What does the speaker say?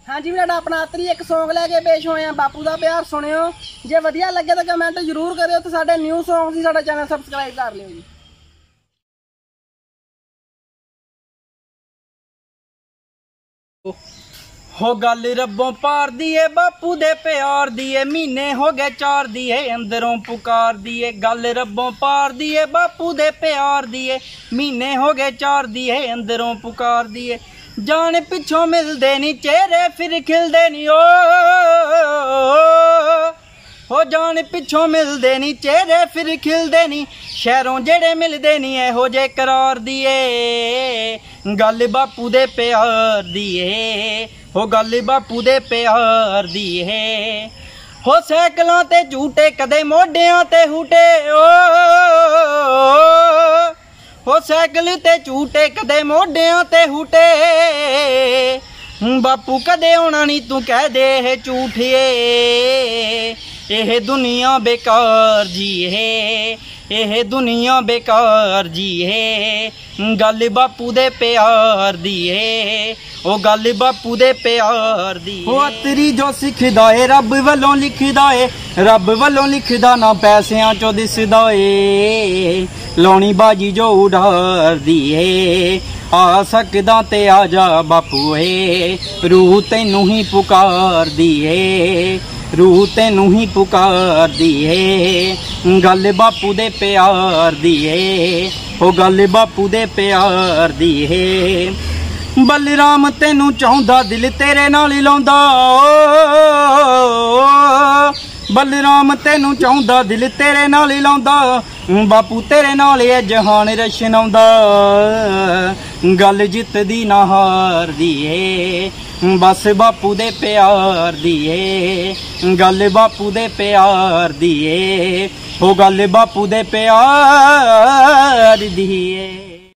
हाँ जी मेरा अपना आतरी एक सॉन्ग लैके पेश होए हैं बापू का प्यार सुनियो। जे वधिया लगे तो कमेंट जरूर करियो तो साडे न्यू सॉन्ग दी साडा चैनल सबसक्राइब कर लियो जी। हो गल रब्बों पार दिए बापू दे प्यार दिए महीने हो गए 4 दिए अंदरों पुकार दिए। गल रब्बों पार दिए बापू दे प्यार दिए महीने हो गए 4 दिए अंदरों पुकार दिए। जान पिछों मिलदे नी चेहरे फिर खिलदे नी हो जान पिछों मिलदे नी चेहरे फिर खिलदे नी शहरों जेड़े मिलदे नी एहो जे करार दिए। गल बापू दे प्यार दिए हो गल बापू दे प्यार दिए। हो सैकलों ते झूटे कदे मोढियां ते हुटे हो सैकल ते झूटे कदे मोढियां ते हुटे। बापू कदे आना नी तू कह दे झूठिए। एह दुनिया बेकार जी है एह दुनिया बेकार जी है। गल बापू दे प्यार दी है ओ गल बापू दे प्यार दी। ओ अतरी जो सिखदा है रब वालों लिखदा है रब वालों लिखदा ना पैसियां चो दिसदा है। लौनी बाजी जो उड़ार दी है आ सकदा ते आ जा बापू है। रूह तैनू ही पुकार दी है रूह तेनू ही पुकार दी है। गल बापू दे प्यार दी है ओ गल बापू दे प्यार दी है। बलराम तेनू चाहुंदा दिल तेरे नाल ही लाउंदा बलराम तेनू चाहुंदा दिल तेरे नाल ही लाउंदा। बापू तेरे नाल है जहान रशनाउंदा। गल जितदी ना हार दी है बस बापू दे प्यार दी है। गल बापू दे प्यार दी है ओ गल बापू दे प्यार दी है।